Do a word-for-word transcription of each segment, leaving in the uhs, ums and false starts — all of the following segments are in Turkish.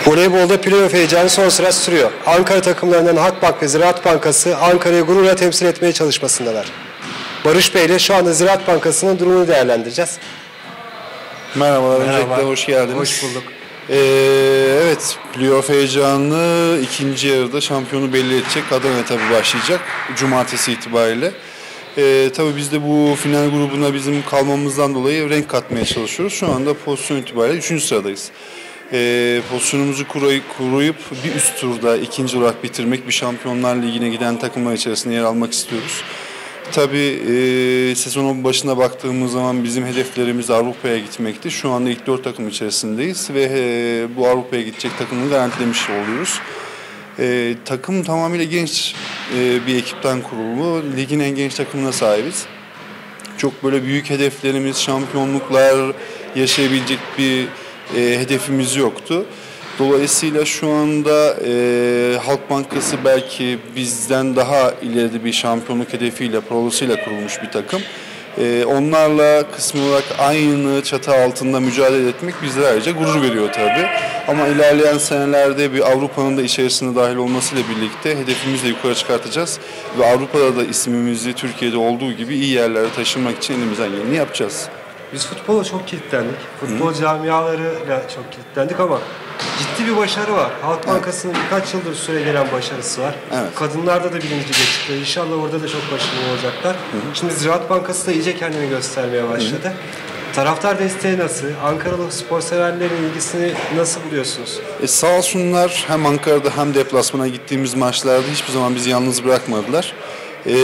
Voleybolda playoff heyecanı son sıra sürüyor. Ankara takımlarından Halkbank ve Ziraat Bankası Ankara'yı gururla temsil etmeye çalışmasındalar. Barış Bey ile şu anda Ziraat Bankası'nın durumunu değerlendireceğiz. Merhabalar, öncelikle hoş geldiniz. Hoş bulduk. Ee, evet, playoff heyecanı ikinci yarıda şampiyonu belli edecek Adana tabii başlayacak Cumartesi itibariyle. Ee, tabii biz de bu final grubuna bizim kalmamızdan dolayı renk katmaya çalışıyoruz. Şu anda pozisyon itibariyle üçüncü sıradayız. Ee, pozisyonumuzu kurayıp, kuruyup bir üst turda ikinci olarak bitirmek, bir Şampiyonlar Ligi'ne giden takımlar içerisinde yer almak istiyoruz. Tabii e, sezonun başına baktığımız zaman bizim hedeflerimiz Avrupa'ya gitmekti. Şu anda ilk dört takım içerisindeyiz ve e, bu Avrupa'ya gidecek takımını garantilemiş oluyoruz. E, takım tamamıyla genç e, bir ekipten kurulmu. Ligin en genç takımına sahibiz. Çok böyle büyük hedeflerimiz, şampiyonluklar yaşayabilecek bir e, hedefimiz yoktu. Dolayısıyla şu anda e, Halk Bankası belki bizden daha ileride bir şampiyonluk hedefiyle, prolasıyla kurulmuş bir takım. E, onlarla kısmi olarak aynı çatı altında mücadele etmek bizlere ayrıca gurur veriyor tabii. Ama ilerleyen senelerde bir Avrupa'nın da içerisine dahil olmasıyla birlikte hedefimizi de yukarı çıkartacağız. Ve Avrupa'da da ismimizi Türkiye'de olduğu gibi iyi yerlere taşımak için elimizden geleni yapacağız. Biz futbola çok kilitlendik. Futbol Hı. camialarıyla çok kilitlendik ama ciddi bir başarı var. Halk Bankası'nın evet. birkaç yıldır süre gelen başarısı var. Evet. Kadınlarda da birinci geçti. İnşallah orada da çok başarılı olacaklar. Hı. Şimdi Ziraat Bankası da iyice kendini göstermeye başladı. Hı. Taraftar desteği nasıl? Ankaralı spor severlerin ilgisini nasıl buluyorsunuz? E sağ olsunlar, hem Ankara'da hem deplasmana gittiğimiz maçlarda hiçbir zaman bizi yalnız bırakmadılar. Ee,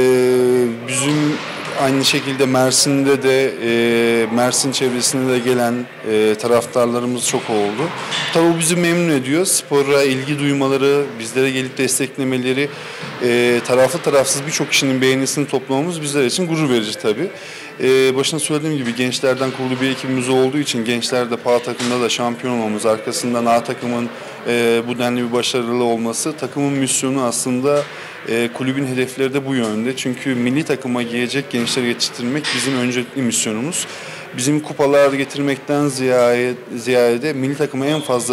bizim aynı şekilde Mersin'de de e, Mersin çevresinde de gelen e, taraftarlarımız çok oldu. Tabii bu bizi memnun ediyor. Spora ilgi duymaları, bizlere gelip desteklemeleri, e, taraflı tarafsız birçok kişinin beğenisini toplamamız bizler için gurur verici tabii. E, başına söylediğim gibi gençlerden kurulu bir ekibimiz olduğu için gençlerde P A takımda da şampiyon olmamız, arkasından A takımın e, bu denli bir başarılı olması, takımın misyonu aslında E, kulübün hedefleri de bu yönde. Çünkü milli takıma gelecek gençleri yetiştirmek bizim öncelikli misyonumuz. Bizim kupalar getirmekten ziyade, ziyade milli takıma en fazla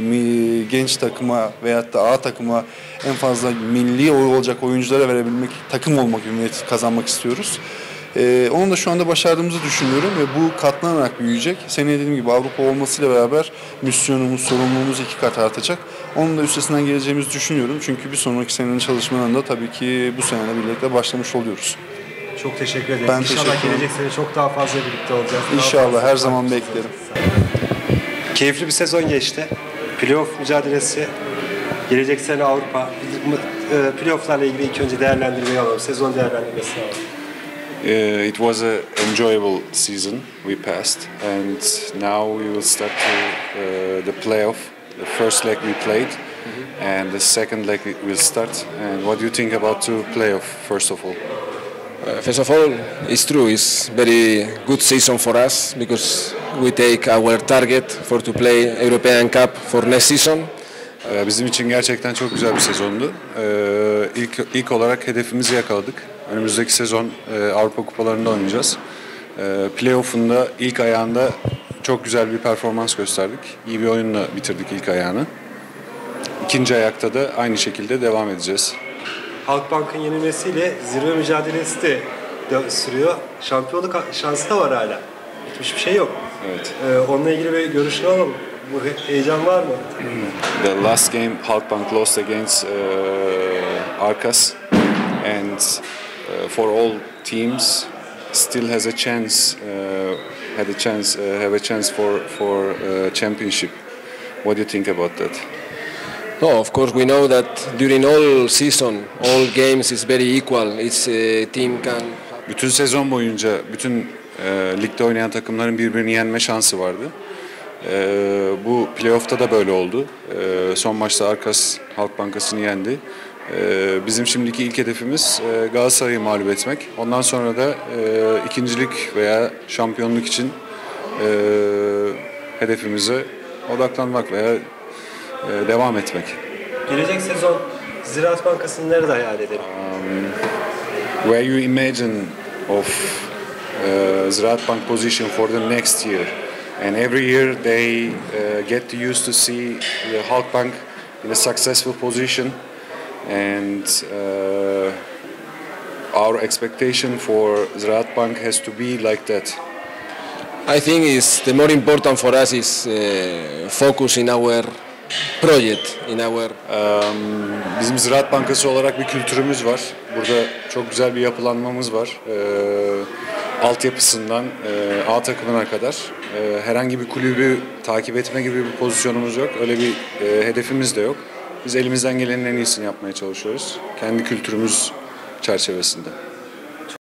genç takıma veyahut da A takıma en fazla milli olacak oyunculara verebilmek, takım olmak, ümit kazanmak istiyoruz. Ee, onu da şu anda başardığımızı düşünüyorum ve bu katlanarak büyüyecek. Seneye dediğim gibi Avrupa olmasıyla beraber misyonumuz, sorumluluğumuz iki kat artacak. Onun da üstesinden geleceğimizi düşünüyorum. Çünkü bir sonraki senenin çalışmalarında tabii ki bu seneyle birlikte başlamış oluyoruz. Çok teşekkür ederim. Ben İnşallah teşekkür gelecek sene çok daha fazla birlikte olacağız. İnşallah, her zaman beklerim. Keyifli bir sezon geçti. Playoff mücadelesi, gelecek sene Avrupa. Playoff'larla ilgili ilk önce değerlendirmeyi alalım. Sezon değerlendirmesini alalım. Uh, it was an enjoyable season we passed, and now we will start to, uh, the playoff. The first leg we played, mm-hmm. and the second leg will start. And what do you think about the playoff, first of all? Uh, first of all, it's true. It's very good season for us because we take our target for to play European Cup for next season. Bizim için gerçekten çok güzel bir sezondu. İlk ilk olarak hedefimizi yakaladık. Önümüzdeki sezon Avrupa Kupalarında oynayacağız. Playoff'unda ilk ayağında çok güzel bir performans gösterdik. İyi bir oyunla bitirdik ilk ayağını. İkinci ayakta da aynı şekilde devam edeceğiz. Halkbank'ın yenilmesiyle zirve mücadelesi de sürüyor. Şampiyonluk şansı da var hala. Bitmiş bir şey yok. Evet. Ee, onunla ilgili bir görüşünü alalım. Bu heyecan var mı? The last game Halkbank lost against uh, Arkas, and uh, for all teams still has a chance, uh, had a chance, uh, have a chance for for uh, championship. What do you think about that? No, of course we know that during all season, all games is very equal. It's a team can. Bütün sezon boyunca bütün e, ligde oynayan takımların birbirini yenme şansı vardı. E, bu playoff'ta da böyle oldu. E, son maçta Arkas Halk Bankası'nı yendi. E, bizim şimdiki ilk hedefimiz e, Galatasaray'ı mağlup etmek. Ondan sonra da e, ikincilik veya şampiyonluk için e, hedefimize odaklanmak veya e, devam etmek. Gelecek sezon Ziraat Bankası'nı nerede hayal edelim? Um, where you imagine of uh, Ziraat Bank position for the next year? And every year they uh, get to use to see the Halkbank in a successful position, and uh, our expectation for Ziraat Bank has to be like that. I think is the more important for us is uh, focus in our project, in our. Um, bizim Ziraat Bankası olarak bir kültürümüz var. Burada çok güzel bir yapılanmamız var. Ee, altyapısından e, A takımına kadar e, herhangi bir kulübü takip etme gibi bir pozisyonumuz yok. Öyle bir e, hedefimiz de yok. Biz elimizden gelenin en iyisini yapmaya çalışıyoruz. Kendi kültürümüz çerçevesinde.